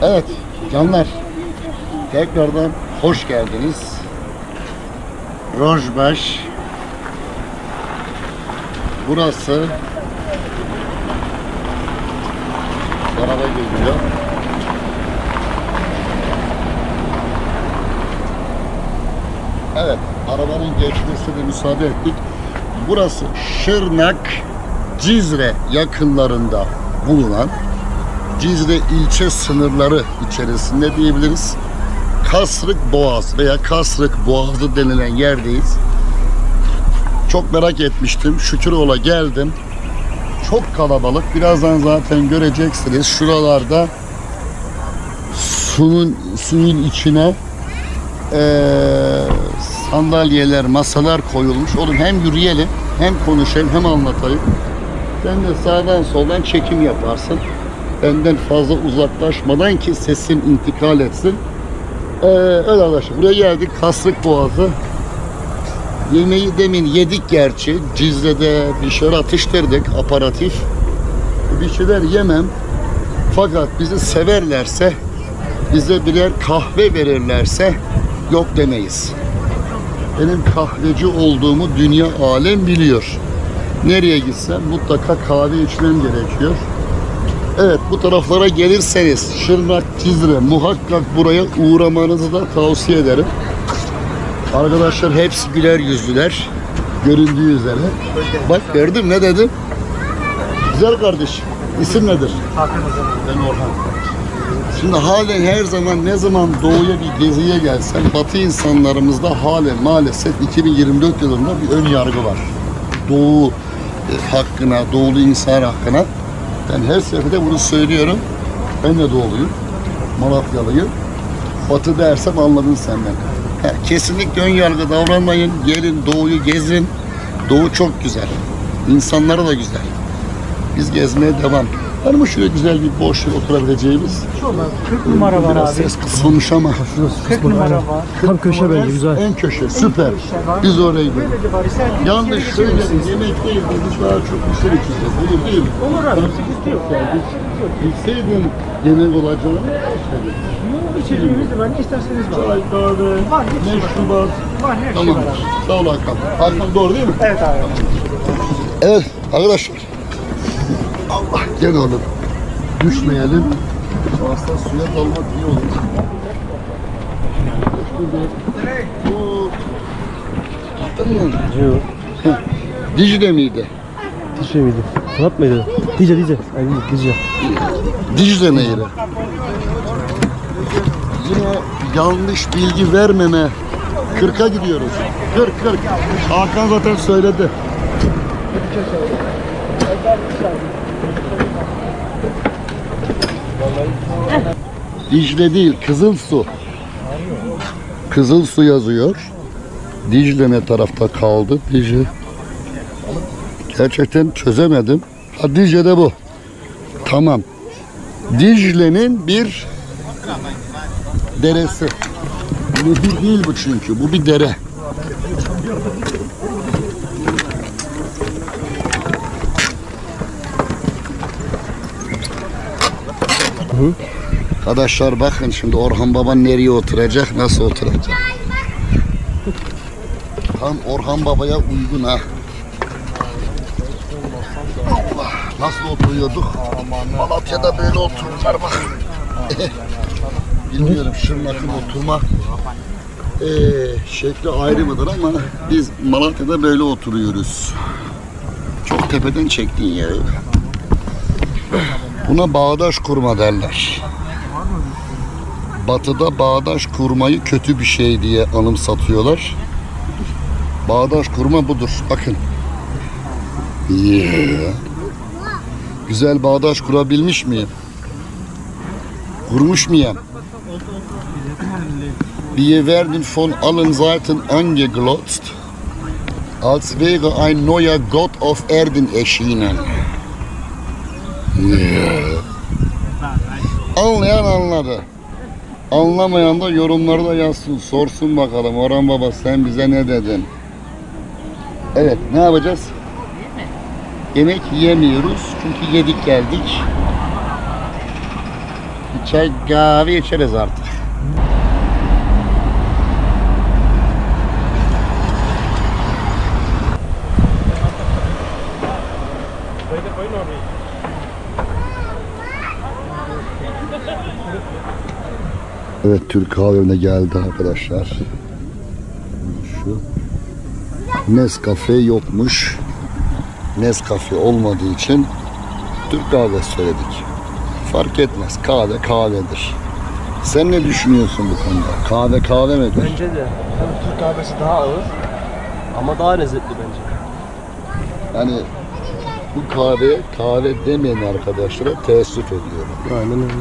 Evet canlar, tekrardan hoş geldiniz. Rojbaş. Burası araba geliyor. Evet, arabanın geçmesine müsaade ettik. Burası Şırnak, Cizre yakınlarında bulunan, Cizre ilçe sınırları içerisinde diyebiliriz. Kasrık Boğaz veya Kasrık Boğazı denilen yerdeyiz. Çok merak etmiştim. Şüküroğlu'na geldim. Çok kalabalık. Birazdan zaten göreceksiniz. Şuralarda suyun içine sandalyeler, masalar koyulmuş. Oğlum hem yürüyelim, hem konuşayım, hem anlatayım. Sen de sağdan soldan çekim yaparsın. Benden fazla uzaklaşmadan ki sesim intikal etsin. Öyle arkadaşlar. Buraya geldik. Kasrık Boğazı. Yemeği demin yedik gerçi. Cizre'de bir şeyler atıştırdık. Aparatif. Bir şeyler yemem. Fakat bizi severlerse, bize birer kahve verirlerse yok demeyiz. Benim kahveci olduğumu dünya alem biliyor. Nereye gitsem mutlaka kahve içmem gerekiyor. Evet, bu taraflara gelirseniz Şırnak, Cizre muhakkak buraya uğramanızı da tavsiye ederim. Arkadaşlar hepsi güler yüzlüler. Göründüğü üzere. Bak gördün ne dedim? Güzel kardeşim. İsim nedir? Ben Orhan. Şimdi halen her zaman ne zaman doğuya bir geziye gelsem Batı insanlarımızda halen maalesef 2024 yılında bir ön yargı var. Doğu hakkına, doğulu insan hakkına. Ben her seferinde bunu söylüyorum. Ben de doğuluyum. Malatyalıyım. Batı dersem anladın senden. Kesinlikle ön yargı davranmayın. Gelin doğuyu gezin. Doğu çok güzel. İnsanları da güzel. Biz gezmeye devam. Var mı şöyle güzel bir boş yer oturabileceğimiz? Şurada 40 numara var biraz abi. ses kısılmış ama. 40 numara var. Tam köşe bence güzel. En köşe süper. Biz oraya gidelim. Yanlış şöyle yemek değil. Biz daha çok bir şey içeceğiz. Olur değil mi? Olur abi. Sıkıntı yok. Bilseydin yemek olacağını İçeriğimiz de var. Ne isterseniz var. çay, kahve, Var. Hepsi meşrubat. var. Her şey Tamam. var abi. Sağ ol Hakan. Hakan doğru değil mi? Evet abi. Evet arkadaşlar. Allah gel oğlum. Düşmeyelim. Aslında suya dalmak iyi olur. Bu attın mı? Yok. Dicle miydi? Dicle miydi? Fırat mıydı? Dicle. Ay Dicle. Dicle Nehri. Yine yanlış bilgi vermeme. 40'a gidiyoruz. 40. Hakan zaten söyledi. Dicle değil, Kızılsu. Kızılsu yazıyor. Dicle ne tarafta kaldı? Dicle. Gerçekten çözemedim. Ha, Dicle de bu. Tamam. Dicle'nin bir deresi. Nehir değil bu çünkü. Bu bir dere. Arkadaşlar bakın şimdi Orhan Baba nereye oturacak, nasıl oturacak. Tam Orhan Baba'ya uygun ha. Allah, nasıl oturuyorduk? Malatya'da böyle otururlar bak. Bilmiyorum Şırnak'ın oturma şekli ayrı mıdır ama biz Malatya'da böyle oturuyoruz. Çok tepeden çektin ya. Buna bağdaş kurma derler. Batı'da bağdaş kurmayı kötü bir şey diye anımsatıyorlar. Bağdaş kurma budur. Bakın. Yeah. Güzel bağdaş kurabilmiş miyim? Kurmuş muyum? Wir werden von allen Seiten angeglotzt, als wäre ein neuer Gott auf Erden erschienen. Yeah. Anlayan anladı. Anlamayan da yorumlarda yazsın, sorsun bakalım. Orhan Baba sen bize ne dedin? Evet, ne yapacağız? Yemek yemiyoruz çünkü yedik geldik. çay kahve içeriz artık. Evet, Türk kahvene geldi arkadaşlar. Şu Nescafe yokmuş. Nescafe olmadığı için Türk kahvesi söyledik. Fark etmez. Kahve kahvedir. Sen ne düşünüyorsun bu konuda? Kahve kahve midir? Bence de. Tabii Türk kahvesi daha ağır ama daha lezzetli bence. Yani bu kahve demeyen arkadaşlara teessüf ediyorum. Aynen öyle.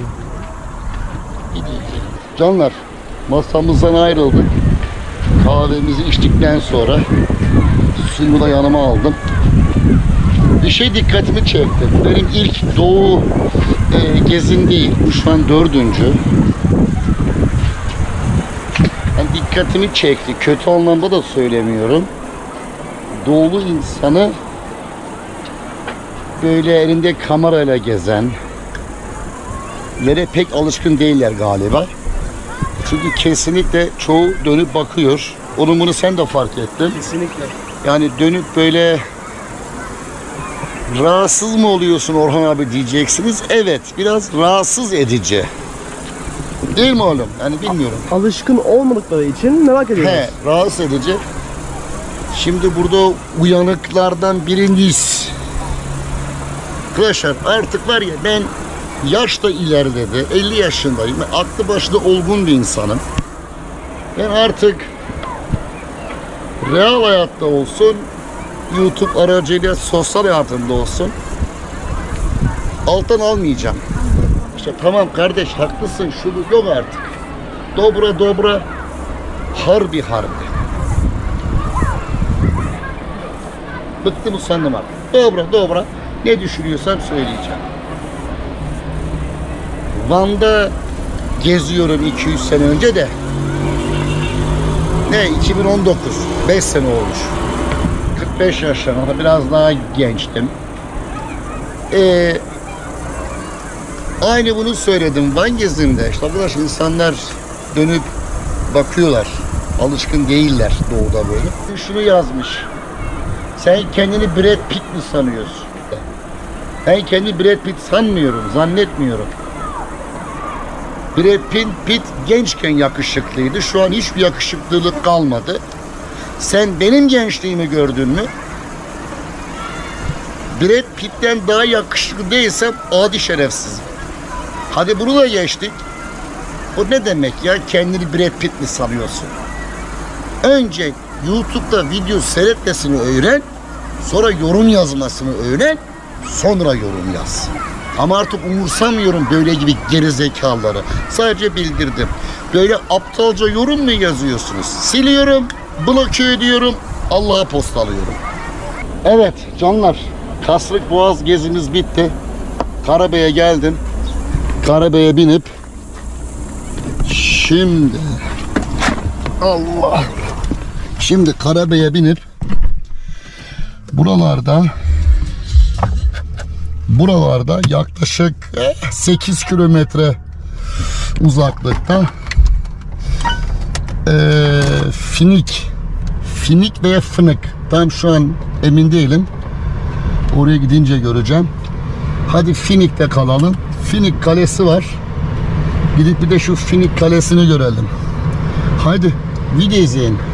Canlar, masamızdan ayrıldık. Kahvemizi içtikten sonra suyu da yanıma aldım. Bir şey dikkatimi çekti. Benim ilk doğu gezim değil. Bu şu an 4. Yani dikkatimi çekti. Kötü anlamda da söylemiyorum. Doğulu insanı böyle elinde kamerayla gezen lere pek alışkın değiller galiba. Çünkü kesinlikle çoğu dönüp bakıyor. Onu bunu sen de fark ettin. Kesinlikle. Yani dönüp böyle rahatsız mı oluyorsun Orhan abi diyeceksiniz. Evet, biraz rahatsız edici. Değil mi oğlum? Yani bilmiyorum. Alışkın olmadıkları için merak ediyorlar. He, rahatsız edici. Şimdi burada uyanıklardan birinciyiz. Arkadaşlar artık var ya, ben yaş da ilerledi. 50 yaşındayım. Aklı başında olgun bir insanım. Ben artık real hayatta olsun, YouTube aracıyla sosyal hayatımda olsun, alttan almayacağım. İşte tamam kardeş haklısın, şunu yok artık. Dobra harbi. Bıktım usandım artık. Dobra ne düşünüyorsam söyleyeceğim. Van'da geziyorum 200 sene önce de. Ne 2019, 5 sene olmuş. 45 yaşlarında, biraz daha gençtim. Aynı bunu söyledim Van gezimde. İşte arkadaş, insanlar dönüp bakıyorlar. Alışkın değiller doğuda böyle. Şunu yazmış. Sen kendini Brad Pitt mi sanıyorsun? Ben kendi Brad Pitt sanmıyorum, zannetmiyorum. Brad Pitt gençken yakışıklıydı. Şu an hiçbir yakışıklılık kalmadı. Sen benim gençliğimi gördün mü? Brad Pitt'ten daha yakışıklı değilsem adi şerefsizim. Hadi bunu da geçtik. O ne demek ya? Kendini Brad Pitt mi sanıyorsun? Önce YouTube'da video seyretmesini öğren. Sonra yorum yazmasını öğren. Sonra yorum yaz. Ama artık umursamıyorum böyle gibi gerizekalıları. Sadece bildirdim. Böyle aptalca yorum mu yazıyorsunuz? Siliyorum, bloke ediyorum, Allah'a postalıyorum. Evet canlar, Kasrık Boğaz gezimiz bitti. Karabey'e geldim. Karabey'e binip Şimdi Karabey'e binip buralarda yaklaşık 8 kilometre uzaklıkta Finik veya Fınık, tam şu an emin değilim, oraya gidince göreceğim. Hadi Finik'te kalalım. Finik Kalesi var, gidip bir de şu Finik Kalesi'ni görelim. Haydi video izleyin.